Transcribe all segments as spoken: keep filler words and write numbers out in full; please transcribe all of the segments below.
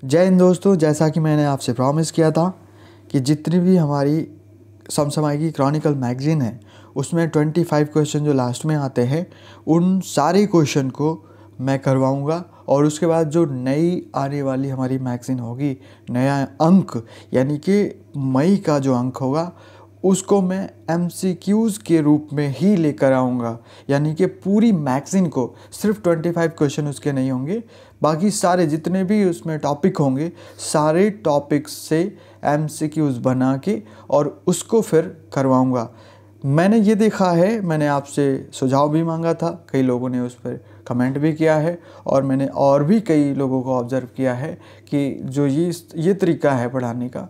जय हिंद दोस्तों, जैसा कि मैंने आपसे प्रॉमिस किया था कि जितनी भी हमारी समसामयिकी क्रॉनिकल मैगज़ीन है उसमें पच्चीस क्वेश्चन जो लास्ट में आते हैं उन सारे क्वेश्चन को मैं करवाऊंगा। और उसके बाद जो नई आने वाली हमारी मैगज़ीन होगी, नया अंक यानी कि मई का जो अंक होगा उसको मैं एमसीक्यूज़ के रूप में ही लेकर आऊँगा। यानी कि पूरी मैगज़ीन को सिर्फ पच्चीस क्वेश्चन उसके नहीं होंगे, बाकी सारे जितने भी उसमें टॉपिक होंगे सारे टॉपिक्स से एमसीक्यूज़ बना के और उसको फिर करवाऊँगा। मैंने ये देखा है, मैंने आपसे सुझाव भी मांगा था, कई लोगों ने उस पर कमेंट भी किया है और मैंने और भी कई लोगों को ऑब्ज़र्व किया है कि जो ये ये तरीका है पढ़ाने का,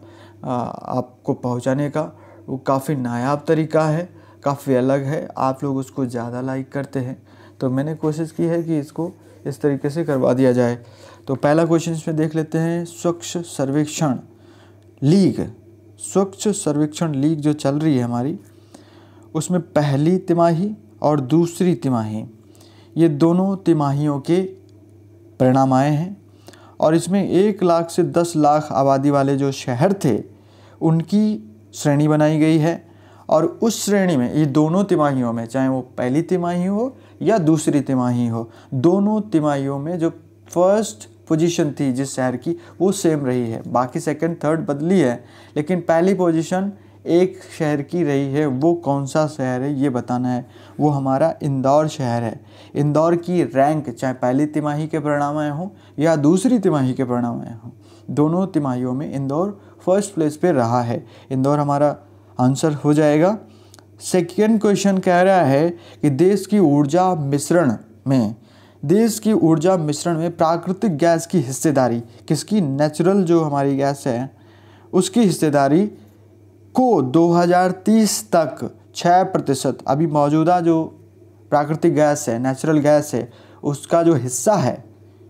आपको पहुंचाने का, वो काफ़ी नायाब तरीका है, काफ़ी अलग है। आप लोग उसको ज़्यादा लाइक करते हैं, तो मैंने कोशिश की है कि इसको इस तरीके से करवा दिया जाए। तो पहला क्वेश्चन इसमें देख लेते हैं। स्वच्छ सर्वेक्षण लीग स्वच्छ सर्वेक्षण लीग जो चल रही है हमारी, उसमें पहली तिमाही और दूसरी तिमाही, ये दोनों तिमाहियों के परिणाम आए हैं और इसमें एक लाख से दस लाख आबादी वाले जो शहर थे उनकी श्रेणी बनाई गई है। और उस श्रेणी में ये दोनों तिमाहियों में, चाहे वो पहली तिमाही हो या दूसरी तिमाही हो, दोनों तिमाहियों में जो फर्स्ट पोजीशन थी जिस शहर की वो सेम रही है। बाकी सेकंड थर्ड बदली है, लेकिन पहली पोजीशन एक शहर की रही है। वो कौन सा शहर है ये बताना है। वो हमारा इंदौर शहर है। इंदौर की रैंक चाहे पहली तिमाही के परिणाम आए हों या दूसरी तिमाही के परिणाम आए हों, दोनों तिमाहियों में इंदौर फर्स्ट प्लेस पे रहा है। इंदौर हमारा आंसर हो जाएगा। सेकेंड क्वेश्चन कह रहा है कि देश की ऊर्जा मिश्रण में देश की ऊर्जा मिश्रण में प्राकृतिक गैस की हिस्सेदारी किसकी, नेचुरल जो हमारी गैस है उसकी हिस्सेदारी को दो हज़ार तीस तक छः प्रतिशत, अभी मौजूदा जो प्राकृतिक गैस है, नेचुरल गैस है, उसका जो हिस्सा है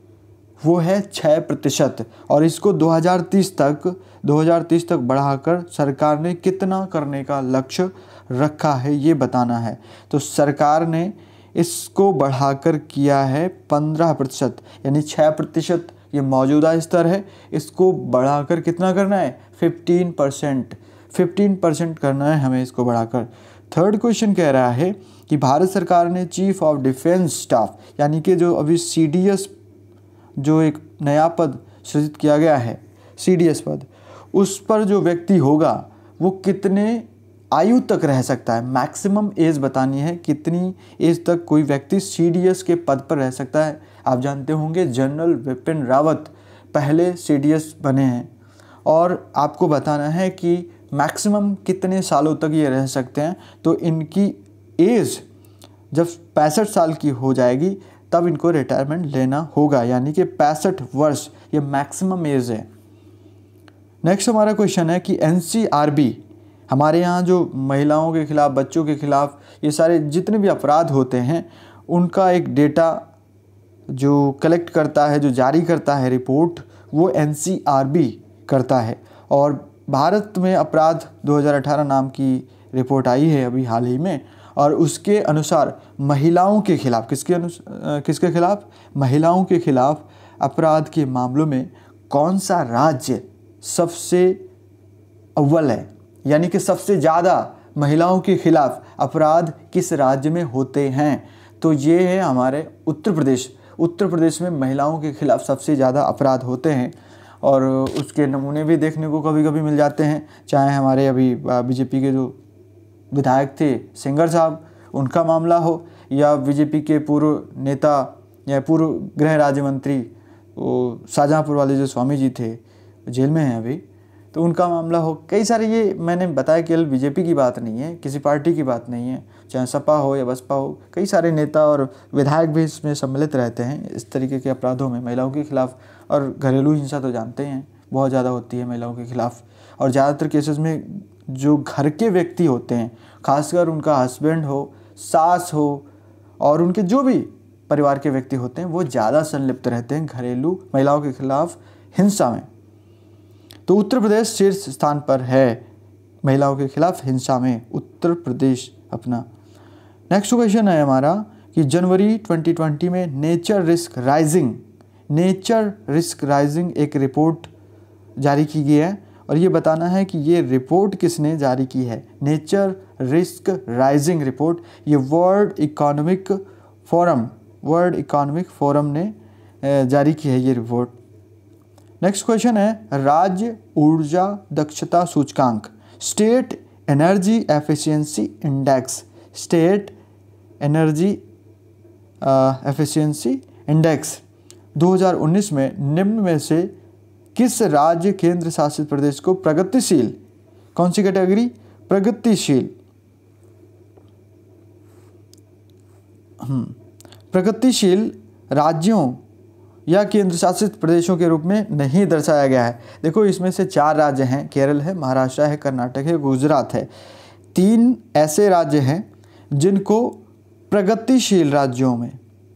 वो है छः प्रतिशत और इसको दो हज़ार तीस तक दो हज़ार तीस तक बढ़ाकर सरकार ने कितना करने का लक्ष्य रखा है ये बताना है। तो सरकार ने इसको बढ़ाकर किया है पंद्रह प्रतिशत, यानी छः प्रतिशत ये मौजूदा स्तर है, इसको बढ़ाकर कितना करना है, फिफ्टीन परसेंट फिफ्टीन परसेंट करना है हमें इसको बढ़ाकर। थर्ड क्वेश्चन कह रहा है कि भारत सरकार ने चीफ ऑफ डिफेंस स्टाफ, यानी कि जो अभी सी डी एस जो एक नया पद सृजित किया गया है, सी डी एस पद, उस पर जो व्यक्ति होगा वो कितने आयु तक रह सकता है, मैक्सिमम एज बतानी है, कितनी एज तक कोई व्यक्ति सी डी एस के पद पर रह सकता है। आप जानते होंगे जनरल विपिन रावत पहले सी डी एस बने हैं और आपको बताना है कि मैक्सिमम कितने सालों तक ये रह सकते हैं। तो इनकी एज जब पैंसठ साल की हो जाएगी तब इनको रिटायरमेंट लेना होगा, यानी कि पैंसठ वर्ष ये मैक्सिमम एज है। नेक्स्ट हमारा क्वेश्चन है कि एन सी आर बी हमारे यहाँ जो महिलाओं के खिलाफ, बच्चों के खिलाफ ये सारे जितने भी अपराध होते हैं उनका एक डेटा जो कलेक्ट करता है, जो जारी करता है रिपोर्ट, वो एन सी आर बी करता है। और भारत में अपराध दो हज़ार अठारह नाम की रिपोर्ट आई है अभी हाल ही में, और उसके अनुसार महिलाओं के खिलाफ, किसके अनुसार किसके खिलाफ, महिलाओं के खिलाफ अपराध के मामलों में कौन सा राज्य सबसे अव्वल है, यानी कि सबसे ज़्यादा महिलाओं के खिलाफ अपराध किस राज्य में होते हैं। तो ये है हमारे उत्तर प्रदेश। उत्तर प्रदेश में महिलाओं के खिलाफ सबसे ज़्यादा अपराध होते हैं और उसके नमूने भी देखने को कभी कभी मिल जाते हैं। चाहे हमारे अभी बीजेपी के जो विधायक थे सिंगर साहब, उनका मामला हो, या बीजेपी के पूर्व नेता या पूर्व गृह राज्य मंत्री वो शाहजहाँपुर वाले जो स्वामी जी थे, जेल में हैं अभी, तो उनका मामला हो। कई सारे, ये मैंने बताया केवल बीजेपी की बात नहीं है, किसी पार्टी की बात नहीं है, चाहे सपा हो या बसपा हो, कई सारे नेता और विधायक भी इसमें सम्मिलित रहते हैं इस तरीके के अपराधों में महिलाओं के खिलाफ। और घरेलू हिंसा तो जानते हैं बहुत ज़्यादा होती है महिलाओं के खिलाफ, और ज़्यादातर केसेस में जो घर के व्यक्ति होते हैं, खासकर उनका हस्बैंड हो, सास हो और उनके जो भी परिवार के व्यक्ति होते हैं, वो ज़्यादा संलिप्त रहते हैं घरेलू महिलाओं के खिलाफ हिंसा में। तो उत्तर प्रदेश शीर्ष स्थान पर है महिलाओं के खिलाफ हिंसा में, उत्तर प्रदेश अपना। नेक्स्ट क्वेश्चन है हमारा कि जनवरी ट्वेंटी ट्वेंटी में nature risk rising nature risk rising एक रिपोर्ट जारी की गई है और ये बताना है कि ये रिपोर्ट किसने जारी की है। नेचर रिस्क राइजिंग रिपोर्ट ये world economic forum world economic forum ने जारी की है ये रिपोर्ट। नेक्स्ट क्वेश्चन है राज्य ऊर्जा दक्षता सूचकांक state energy efficiency index state energy efficiency index दो हज़ार उन्नीस में निम्न में से किस राज्य केंद्र शासित प्रदेश को प्रगतिशील, कौन सी कैटेगरी, प्रगतिशील हम्म प्रगतिशील राज्यों या केंद्र शासित प्रदेशों के रूप में नहीं दर्शाया गया है। देखो इसमें से चार राज्य हैं, केरल है, महाराष्ट्र है, कर्नाटक है, गुजरात है। तीन ऐसे राज्य हैं जिनको प्रगतिशील राज्यों में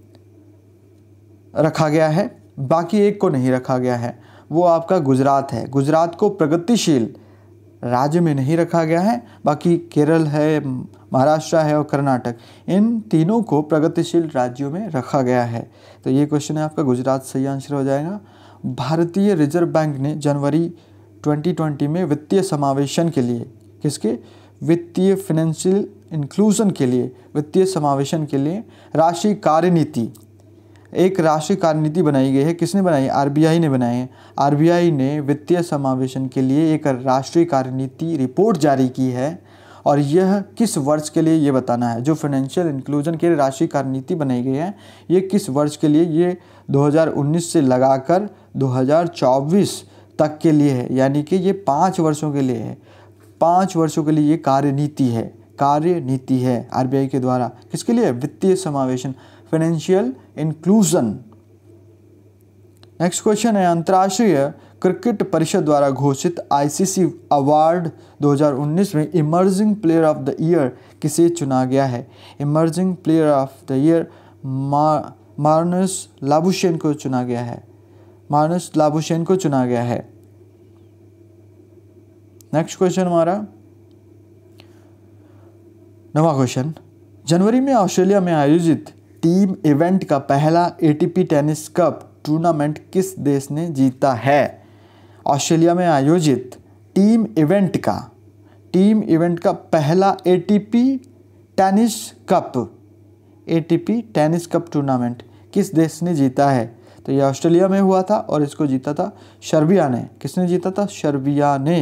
रखा गया है, बाकी एक को नहीं रखा गया है, वो आपका गुजरात है। गुजरात को प्रगतिशील राज्य में नहीं रखा गया है, बाकी केरल है, महाराष्ट्र है और कर्नाटक, इन तीनों को प्रगतिशील राज्यों में रखा गया है। तो ये क्वेश्चन है आपका गुजरात सही आंसर हो जाएगा। भारतीय रिजर्व बैंक ने जनवरी दो हज़ार बीस में वित्तीय समावेशन के लिए, किसके, वित्तीय फाइनेंशियल इंक्लूजन के लिए, वित्तीय समावेशन के लिए राष्ट्रीय कार्यनीति, एक राष्ट्रीय कार्यनीति बनाई गई है। किसने बनाई, आरबीआई ने बनाई है। आरबीआई ने वित्तीय समावेशन के लिए एक राष्ट्रीय कार्यनीति रिपोर्ट जारी की है और यह किस वर्ष के लिए ये बताना है। जो फाइनेंशियल इंक्लूजन के लिए राष्ट्रीय कार्यनीति बनाई गई है ये किस वर्ष के लिए, ये दो हज़ार उन्नीस से लगाकर दो हज़ार चौबीस तक के लिए है, यानी कि ये पाँच वर्षों के लिए है। पाँच वर्षों के लिए ये कार्यनीति है, कार्यनीति है आरबीआई के द्वारा, किसके लिए, वित्तीय समावेशन, फाइनेंशियल इंक्लूजन। नेक्स्ट क्वेश्चन है अंतर्राष्ट्रीय क्रिकेट परिषद द्वारा घोषित आईसीसी अवार्ड दो हज़ार उन्नीस में emerging player of the year किसे चुना गया है। Emerging player of the year Marnus Labuschagne को चुना गया है, मार्नस लाबुशेन को चुना गया है। नेक्स्ट क्वेश्चन हमारा नवा क्वेश्चन, जनवरी में ऑस्ट्रेलिया में आयोजित टीम इवेंट का पहला एटीपी टेनिस कप टूर्नामेंट किस देश ने जीता है। ऑस्ट्रेलिया में आयोजित टीम इवेंट का टीम इवेंट का पहला ATP tennis cup ATP tennis cup tournament किस देश ने जीता है। तो ये ऑस्ट्रेलिया में हुआ था और इसको जीता था सर्बिया ने। किसने जीता था, सर्बिया ने।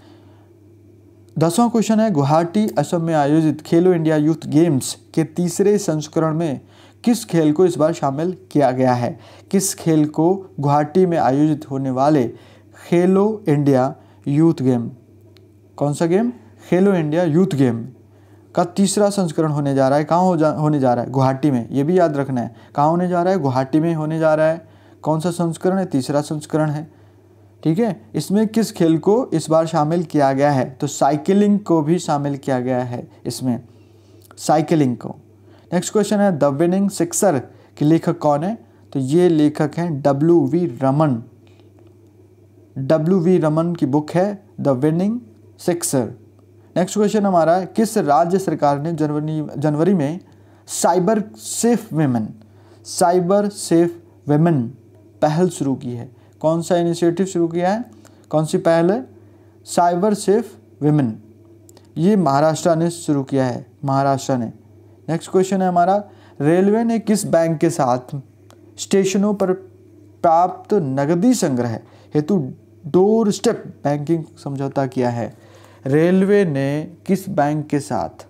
दसवां क्वेश्चन है गुवाहाटी असम में आयोजित खेलो इंडिया यूथ गेम्स के तीसरे संस्करण में किस खेल को इस बार शामिल किया गया है। किस खेल को गुवाहाटी में आयोजित होने वाले खेलो इंडिया यूथ गेम, कौन सा गेम, खेलो इंडिया यूथ गेम का तीसरा संस्करण होने जा रहा है। कहाँ हो जा होने जा रहा है, गुवाहाटी में। ये भी याद रखना है, कहाँ होने जा रहा है, गुवाहाटी में होने जा रहा है। कौन सा संस्करण है, तीसरा संस्करण है। ठीक है, इसमें किस खेल को इस बार शामिल किया गया है, तो साइकिलिंग को भी शामिल किया गया है इसमें, साइकिलिंग को। नेक्स्ट क्वेश्चन है द विनिंग सिक्सर के लेखक कौन है, तो ये लेखक हैं W V Raman. W V Raman की बुक है the winning sixer. Next question हमारा है किस राज्य सरकार ने जनवरी जनवरी में cyber safe women cyber safe women पहल शुरू की है। कौन सा इनिशिएटिव शुरू किया है, कौन सी पहल है, साइबर सेफ वेमेन। ये महाराष्ट्र ने शुरू किया है, महाराष्ट्र ने। नेक्स्ट क्वेश्चन है हमारा रेलवे ने किस बैंक के साथ स्टेशनों पर प्राप्त नकदी संग्रह हेतु डोर स्टेप बैंकिंग समझौता किया है। रेलवे ने किस बैंक के साथ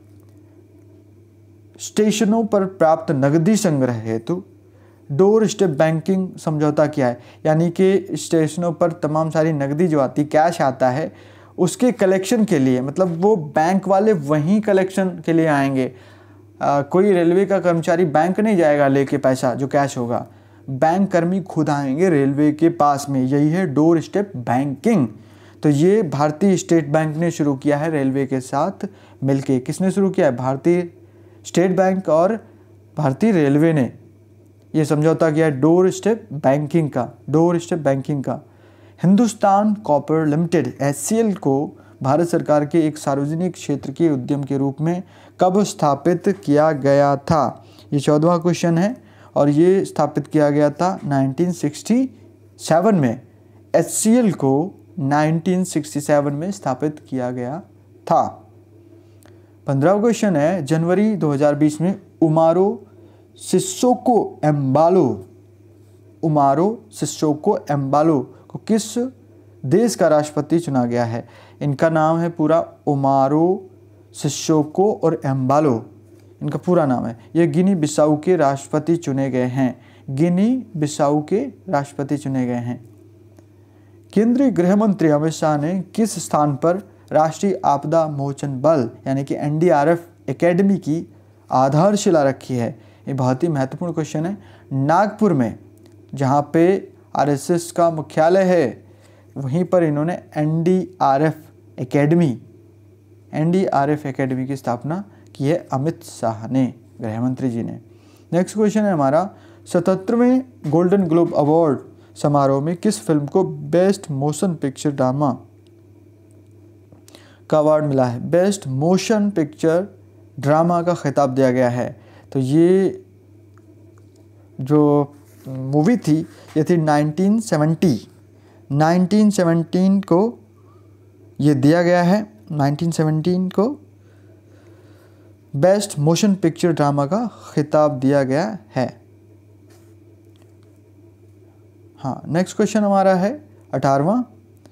स्टेशनों पर प्राप्त नकदी संग्रह हेतु डोर स्टेप बैंकिंग समझौता किया है, यानी कि स्टेशनों पर तमाम सारी नकदी जो आती, कैश आता है, उसके कलेक्शन के लिए, मतलब वो बैंक वाले वहीं कलेक्शन के लिए आएंगे। आ, कोई रेलवे का कर्मचारी बैंक नहीं जाएगा लेके पैसा जो कैश होगा, बैंक कर्मी खुद आएंगे रेलवे के पास में। यही है डोर स्टेप बैंकिंग। तो ये भारतीय स्टेट बैंक ने शुरू किया है रेलवे के साथ मिलके। किसने शुरू किया है, भारतीय स्टेट बैंक और भारतीय रेलवे ने ये समझौता किया है डोर स्टेप बैंकिंग का, डोर स्टेप बैंकिंग का। Hindustan copper limited H C L को भारत सरकार के एक सार्वजनिक क्षेत्र के उद्यम के रूप में कब स्थापित किया गया था। ये चौदहवां क्वेश्चन है और ये स्थापित किया गया था नाइनटीन सिक्सटी सेवन में। एच सी एल को नाइनटीन सिक्सटी सेवन में स्थापित किया गया था। पंद्रहवां क्वेश्चन है, जनवरी दो हज़ार बीस में Umaro Sissoco Embalo Umaro Sissoco Embalo को किस देश का राष्ट्रपति चुना गया है? इनका नाम है पूरा उमारो सिसोको और एम्बालो, इनका पूरा नाम है। ये गिनी बिसाऊ के राष्ट्रपति चुने गए हैं। गिनी बिसाऊ के राष्ट्रपति चुने गए हैं। केंद्रीय गृह मंत्री अमित शाह ने किस स्थान पर राष्ट्रीय आपदा मोचन बल यानी कि N D R F academy की आधारशिला रखी है? ये बहुत ही महत्वपूर्ण क्वेश्चन है। नागपुर में, जहाँ पे आर एस एस का मुख्यालय है, वहीं पर इन्होंने N D R F academy N D R F academy की स्थापना की है अमित शाह ने, गृह मंत्री जी ने। नेक्स्ट क्वेश्चन है हमारा, सतहत्तरवें गोल्डन ग्लोब अवार्ड समारोह में किस फिल्म को बेस्ट मोशन पिक्चर ड्रामा का अवार्ड मिला है? बेस्ट मोशन पिक्चर ड्रामा का खिताब दिया गया है। तो ये जो मूवी थी ये थी नाइनटीन सेवेंटी नाइनटीन सेवेंटीन को ये दिया गया है। नाइनटीन सेवेंटीन को बेस्ट मोशन पिक्चर ड्रामा का खिताब दिया गया है। हाँ, नेक्स्ट क्वेश्चन हमारा है अठारहवां,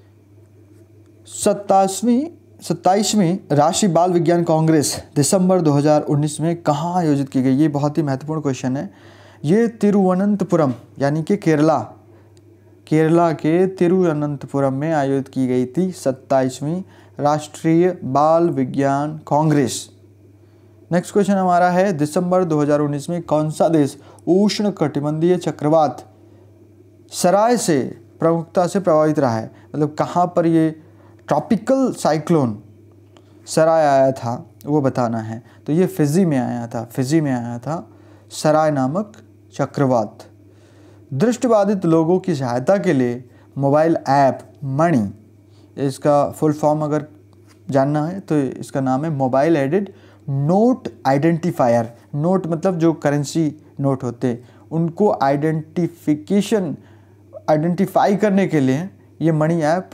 सत्ताईसवीं सत्ताईसवीं राष्ट्रीय बाल विज्ञान कांग्रेस दिसंबर दो हज़ार उन्नीस में कहाँ आयोजित की गई? ये बहुत ही महत्वपूर्ण क्वेश्चन है। ये तिरुवनंतपुरम यानी कि केरला केरला के तिरुवनंतपुरम में आयोजित की गई थी सत्ताईसवीं राष्ट्रीय बाल विज्ञान कांग्रेस। नेक्स्ट क्वेश्चन हमारा है, दिसंबर दो हज़ार उन्नीस में कौन सा देश उष्ण कटिबंधीय चक्रवात सराय से प्रमुखता से प्रभावित रहा है? मतलब कहाँ पर ये ट्रॉपिकल साइक्लोन सराय आया था वो बताना है। तो ये फिजी में आया था फिजी में आया था सराय नामक चक्रवात। दृष्टिबाधित लोगों की सहायता के लिए मोबाइल ऐप मणि, इसका फुल फॉर्म अगर जानना है तो इसका नाम है mobile aided note identifier. Note मतलब जो करेंसी नोट होते उनको आइडेंटिफिकेशन आइडेंटिफाई करने के लिए ये मणि ऐप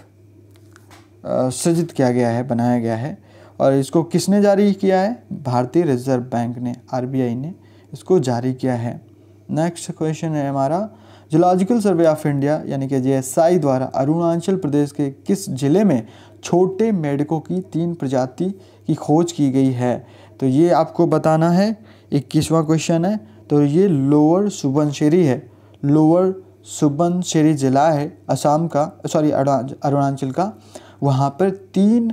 सृजित किया गया है, बनाया गया है। और इसको किसने जारी किया है? भारतीय रिजर्व बैंक ने, आर बी आई ने इसको जारी किया है। नेक्स्ट क्वेश्चन है हमारा, जूलॉजिकल सर्वे ऑफ इंडिया यानी कि जे एस आई द्वारा अरुणाचल प्रदेश के किस जिले में छोटे मेढकों की तीन प्रजाति की खोज की गई है? तो ये आपको बताना है। इक्कीसवां क्वेश्चन है, तो ये लोअर सुबनसिरी है। लोअर सुबनसिरी जिला है असम का, सॉरी अरुणाचल का। वहाँ पर तीन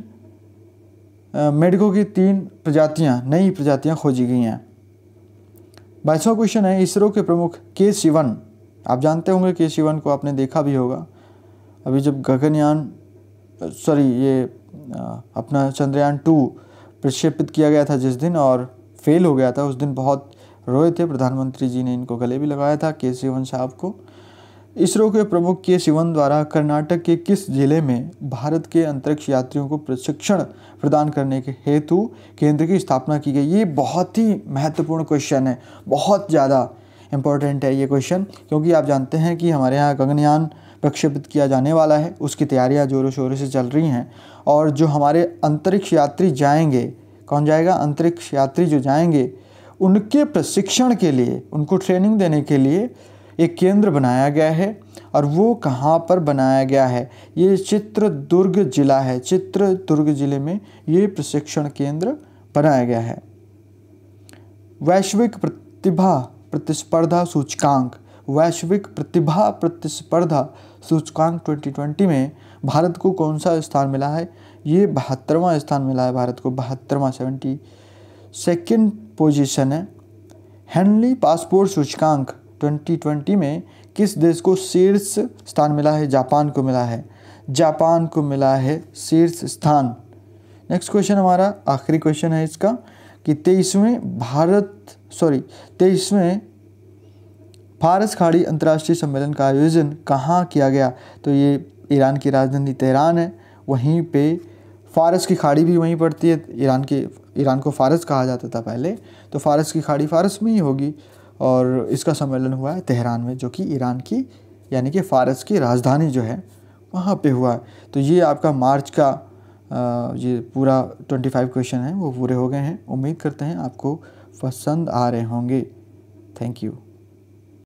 मेढकों की तीन प्रजातियाँ नई प्रजातियाँ खोजी गई हैं। बाईसवां क्वेश्चन है, इसरो के प्रमुख के शिवन, आप जानते होंगे के शिवन को, आपने देखा भी होगा। अभी जब गगनयान सॉरी ये अपना चंद्रयान टू प्रक्षेपित किया गया था जिस दिन और फेल हो गया था, उस दिन बहुत रोए थे। प्रधानमंत्री जी ने इनको गले भी लगाया था, के शिवन साहब को। इसरो के प्रमुख के शिवन द्वारा कर्नाटक के किस जिले में भारत के अंतरिक्ष यात्रियों को प्रशिक्षण प्रदान करने के हेतु केंद्र की स्थापना की गई? ये बहुत ही महत्वपूर्ण क्वेश्चन है, बहुत ज़्यादा इम्पोर्टेंट है ये क्वेश्चन, क्योंकि आप जानते हैं कि हमारे यहाँ गगनयान प्रक्षेपित किया जाने वाला है, उसकी तैयारियाँ जोरों शोरों से चल रही हैं। और जो हमारे अंतरिक्ष यात्री जाएंगे, कौन जाएगा? अंतरिक्ष यात्री जो जाएंगे उनके प्रशिक्षण के लिए, उनको ट्रेनिंग देने के लिए एक केंद्र बनाया गया है। और वो कहाँ पर बनाया गया है? ये चित्रदुर्ग जिला है। चित्रदुर्ग जिले में ये प्रशिक्षण केंद्र बनाया गया है। वैश्विक प्रतिभा प्रतिस्पर्धा सूचकांक वैश्विक प्रतिभा प्रतिस्पर्धा सूचकांक ट्वेंटी ट्वेंटी में भारत को कौन सा स्थान मिला है? ये बहत्तरवां स्थान मिला है भारत को, बहत्तरवां सेवेंटी सेकेंड पोजीशन है। हेनली पासपोर्ट सूचकांक ट्वेंटी ट्वेंटी में किस देश को शीर्ष स्थान मिला है? जापान को मिला है। जापान को मिला है शीर्ष स्थान। नेक्स्ट क्वेश्चन हमारा आखिरी क्वेश्चन है इसका कि तेईसवें भारत सॉरी तेईसवें फारस खाड़ी अंतर्राष्ट्रीय सम्मेलन का आयोजन कहाँ किया गया? तो ये ईरान की राजधानी तेहरान है, वहीं पे फारस की खाड़ी भी वहीं पड़ती है। ईरान के ईरान को फारस कहा जाता था पहले, तो फारस की खाड़ी फारस में ही होगी। और इसका सम्मेलन हुआ है तेहरान में, जो कि ईरान की यानी कि फ़ारस की राजधानी जो है वहाँ पे हुआ है। तो ये आपका मार्च का आ, ये पूरा पच्चीस क्वेश्चन है वो पूरे हो गए हैं। उम्मीद करते हैं आपको पसंद आ रहे होंगे। Thank you.